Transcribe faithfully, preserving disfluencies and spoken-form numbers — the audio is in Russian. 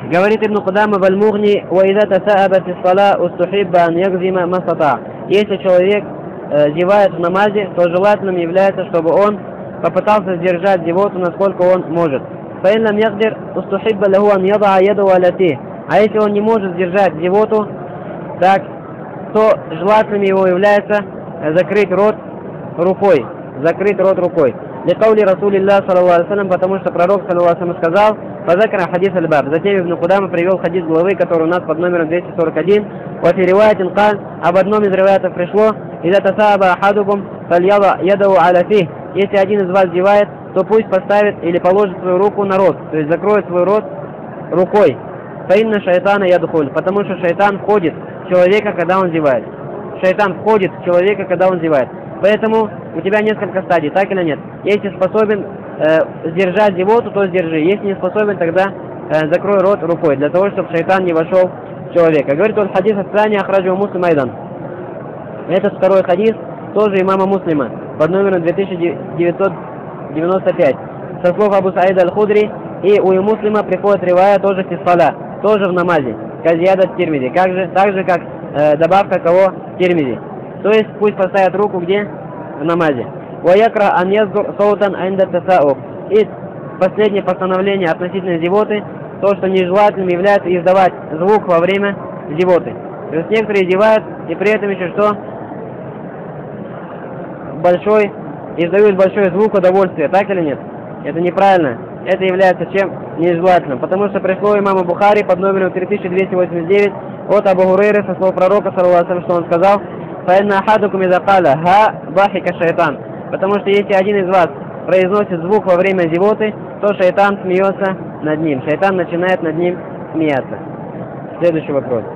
Говорит Ибн Кудама в Аль-Мугни: «Уайда тасааба фи ссала устухибба ан ягзима масата». Если человек э, зевает в намазе, то желательным является, чтобы он попытался сдержать зевоту, насколько он может. Фаин лам ягдир устухибба лаху ан яда яду аля фи. А если он не может сдержать зевоту, так, то желательным его является закрыть рот рукой. Закрыть рот рукой. Ликаули Расулиллах саллаллаху алейхи вассалям, потому что пророк саллаллаху алейхи вассалям сказал: «Фазакара хадис аль-баб». Затем Ибн Кудама привел хадис главы, который у нас под номером двести сорок один. «Вафи риваятин каль», об одном из риваятов пришло: «Ида тасаба ахадукум фальяда ядау аля фих». Если один из вас зевает, то пусть поставит или положит свою руку на рот, то есть закроет свой рот рукой. Фаинна шайтана ядхуль, потому что шайтан входит в человека, когда он зевает. Шайтан входит в человека, когда он зевает. Поэтому у тебя несколько стадий, так или нет? Если способен э, сдержать зевоту, то сдержи. Если не способен, тогда э, закрой рот рукой, для того, чтобы шайтан не вошел в человека. Говорит он хадис ат-тани ахраджу Муслим айдан. Этот второй хадис тоже имама Муслима под номером две тысячи девятьсот девяносто пять. Со слов Абу Саида аль-Худри, и у Муслима приходит ривая тоже фисфала, тоже в намазе. Казьяда в Тирмизи. Как же, так же, как э, добавка кого в Тирмизи. То есть пусть поставят руку где? В намазе. Ваякра ан язгур соутан айнда тасаук. И последнее постановление относительно зевоты, то, что нежелательным является издавать звук во время зевоты. То есть некоторые зевают и при этом еще что? Большой, издают большой звук удовольствия, так или нет? Это неправильно. Это является чем? Нежелательным. Потому что пришло имаму Бухари под номером три тысячи двести восемьдесят девять от Абу Гурейры со слов пророка, саллаллаху алейхи ва саллям, что он сказал: «Фаинна ахадукум иза каля ха бахика шайтан». Потому что если один из вас произносит звук во время зевоты, то шайтан смеется над ним. Шайтан начинает над ним смеяться. Следующий вопрос.